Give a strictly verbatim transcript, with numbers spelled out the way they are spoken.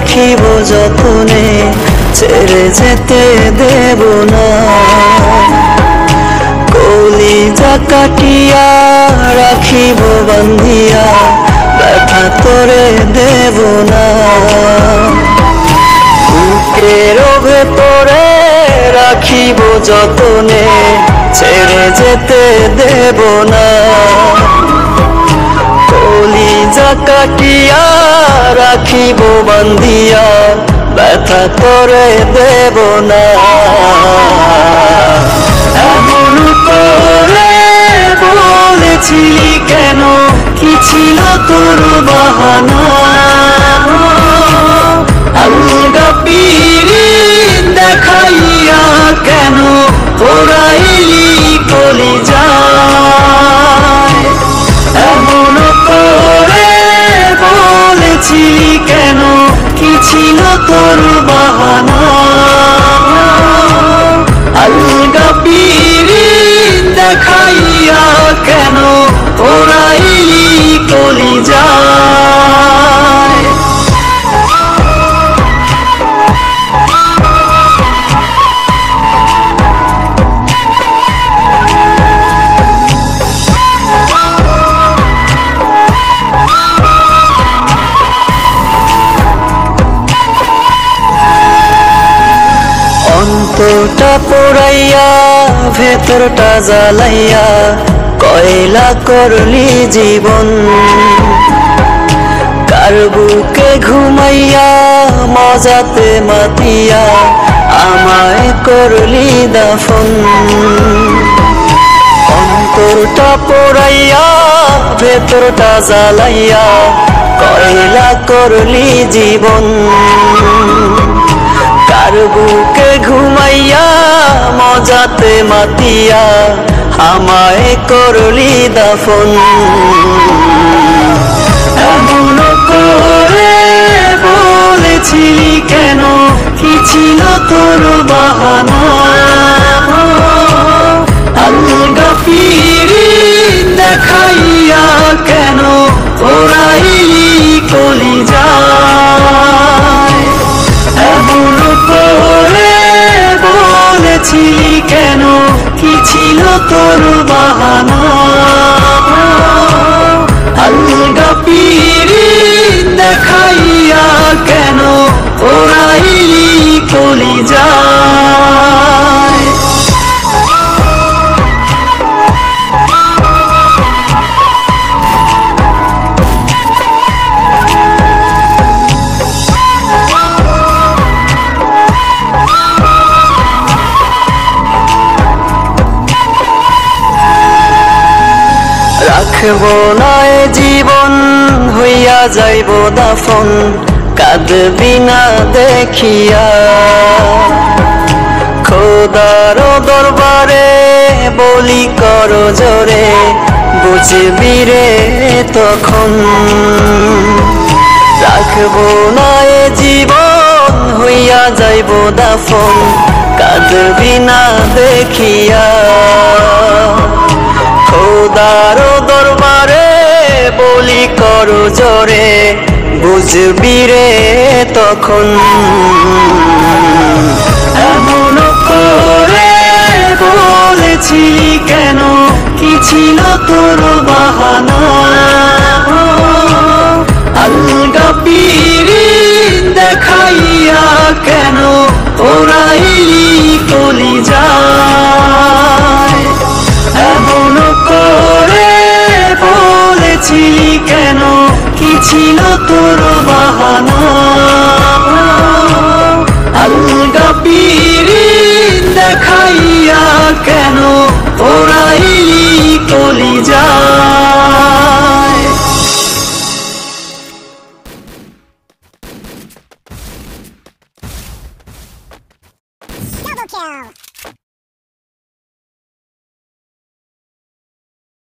রাখিব যতনে ছেড়ে যেতে দেব না। কলিজা কাটিয়া রাখিব বান্ধিয়া ব্যথা তোরে দেব না। বুকের ভেতরে রাখিব যতনে ছেড়ে যেতে দেব না। কলিজা কাটিয়া রাখিব বান্ধিয়া ব্যথা তোরে দেব না। এমন করে বলেছিলি কেন, কি ছিল তোর বাহানা? আলগা পীড়িত দেখাইয়া কেন পোড়াইলি কলিজায়? এমন করে বলেছিলি কেন, কি ছিল তোর বাহানা? আলগা পীড়িত দেখাইয়া কেন পোড়াইলি কলিজায়? অন্তরটা পোড়াইয়া ভেতরটা জ্বালাইয়া কয়লা করলি জীবন। কার বুকে ঘুমাইয়া মজাতে মাতিয়া আমায় করলি দাফন। অন্তরটা পোড়াইয়া ভেতরটা জ্বালাইয়া কয়লা করলি জীবন। কার বুকে ঘুমাইয়া মজাতে মাতিয়া আমায় করলি দাফন। এমন করে বলেছিলি কেন, কি ছিল তোর বাহানা? আলগা পীড়িত দেখাইয়া কেন পোড়াইলি কলিজায়? এমন করে বলেছিলি কেন, কি ছিল তোর বাহানা? আলগা পীড়িত দেখাইয়া কেন পোড়াইলি কলিজায়? রাখব না এ জীবন হইয়া যাইব দাফন, কাঁদবি না দেখিয়া। খোদার দরবারে বলি কর জোরে, বুঝবি রে তখন। রাখব না এ জীবন হইয়া যাইব দাফন, কাঁদবি না দেখিয়া। খোদার দরবারে বলি কর জোরে, বুঝবি রে তখন। এমন করে বলেছিলি কেন, কি ছিল তোর বাহানা? আলগা পীড়িত দেখাইয়া কেন পোড়াইলি কলিজায়? এমন করে বলেছিলি কেন, কি ছিল তোর বাহানা?